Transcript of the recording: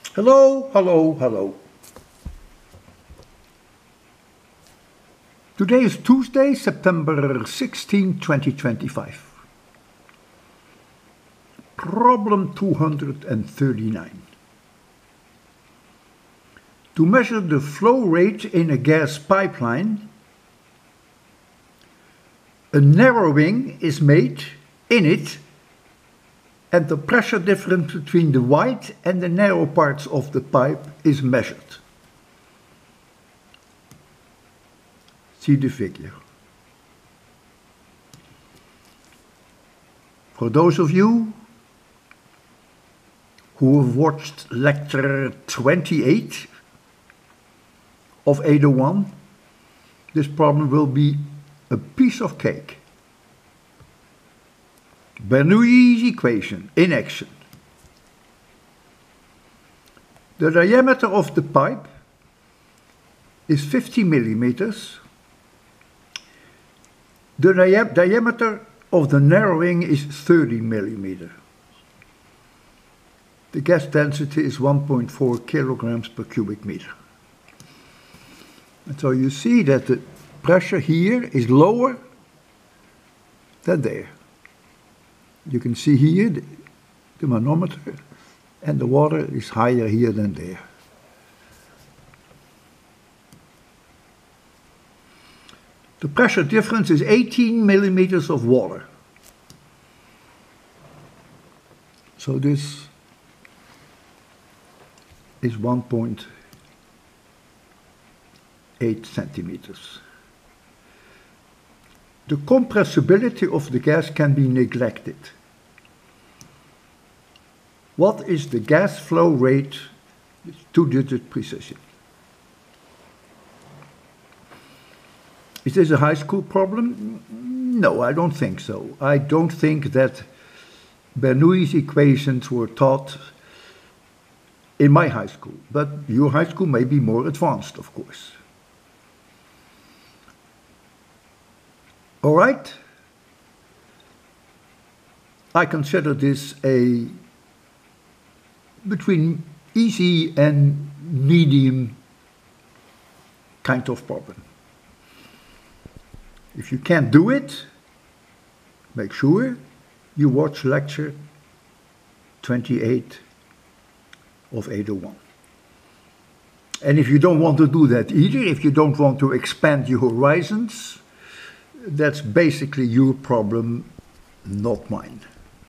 Hello, hello, hello. Today is Tuesday, September 16, 2025. Problem 239. To measure the flow rate in a gas pipeline, a narrowing is made in it and the pressure difference between the wide and the narrow parts of the pipe is measured. See the figure. For those of you who have watched lecture 28 of 801, this problem will be a piece of cake. Bernoulli's equation in action. The diameter of the pipe is 50 millimeters. The diameter of the narrowing is 30 millimeters. The gas density is 1.4 kilograms per cubic meter. And so you see that the pressure here is lower than there. You can see here the manometer, and the water is higher here than there. The pressure difference is 18 millimeters of water. So this is 1.8 centimeters. The compressibility of the gas can be neglected. What is the gas flow rate? It's 2-digit precision. Is this a high school problem? No, I don't think so. I don't think that Bernoulli's equations were taught in my high school, but your high school may be more advanced, of course. All right? I consider this a between easy and medium kind of problem. If you can't do it, make sure you watch lecture 28 of 801. And if you don't want to do that either, if you don't want to expand your horizons, that's basically your problem, not mine.